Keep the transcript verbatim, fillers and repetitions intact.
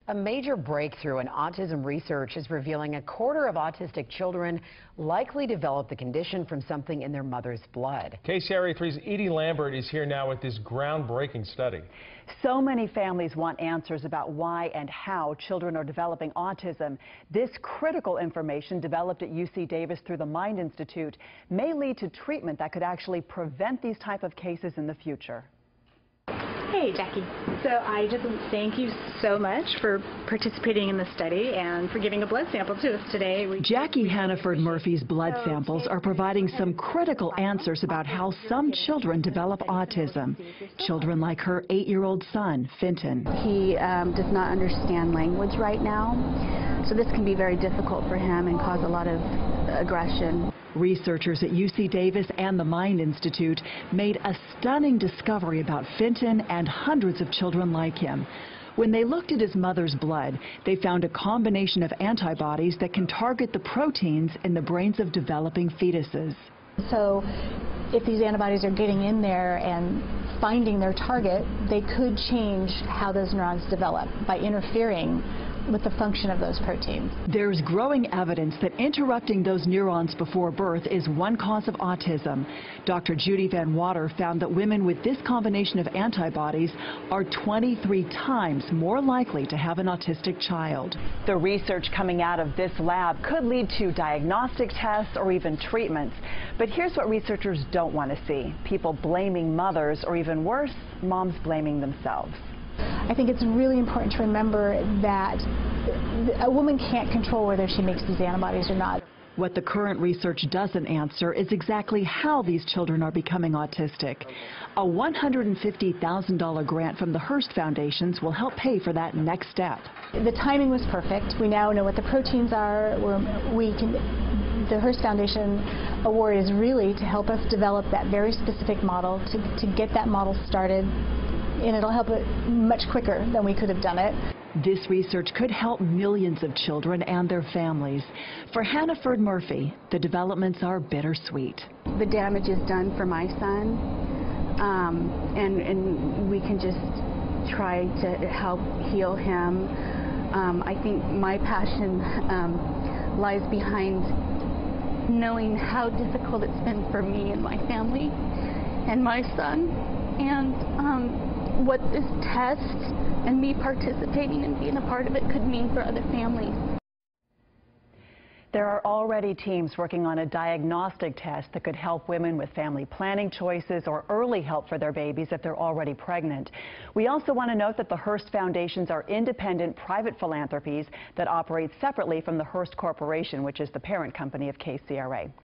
A major breakthrough in autism research is revealing a quarter of autistic children likely develop the condition from something in their mother's blood. K C R A three's Edie Lambert is here now with this groundbreaking study. So many families want answers about why and how children are developing autism. This critical information developed at U C Davis through the Mind Institute may lead to treatment that could actually prevent these type of cases in the future. Hey, Jackie. So I just thank you so much for participating in the study and for giving a blood sample to us today. We Jackie Hannaford Murphy's blood samples are providing some critical answers about how some children develop autism. Children like her eight-year-old son, Finton. He um, does not understand language right now, so this can be very difficult for him and cause a lot of aggression. Researchers at U C Davis and the Mind Institute made a stunning discovery about Finton and hundreds of children like him. When they looked at his mother's blood, they found a combination of antibodies that can target the proteins in the brains of developing fetuses. So if these antibodies are getting in there and finding their target, they could change how those neurons develop by interfering with the function of those proteins. There's growing evidence that interrupting those neurons before birth is one cause of autism. Doctor Judy Van Water found that women with this combination of antibodies are twenty-three times more likely to have an autistic child. The research coming out of this lab could lead to diagnostic tests or even treatments. But here's what researchers don't want to see: people blaming mothers, or even worse, moms blaming themselves. I think it's really important to remember that a woman can't control whether she makes these antibodies or not. What the current research doesn't answer is exactly how these children are becoming autistic. A one hundred fifty thousand dollar grant from the Hearst Foundations will help pay for that next step. The timing was perfect. We now know what the proteins are. We're, we can, the Hearst Foundation award is really to help us develop that very specific model, to, to get that model started, and it'll help it much quicker than we could have done it. This research could help millions of children and their families. For Hannaford Murphy, the developments are bittersweet. The damage is done for my son, um, and, and we can just try to help heal him. Um, I think my passion um, lies behind knowing how difficult it's been for me and my family and my son, and um, what this test and me participating and being a part of it could mean for other families. There are already teams working on a diagnostic test that could help women with family planning choices or early help for their babies if they're already pregnant. We also want to note that the Hearst Foundations are independent private philanthropies that operate separately from the Hearst Corporation, which is the parent company of K C R A.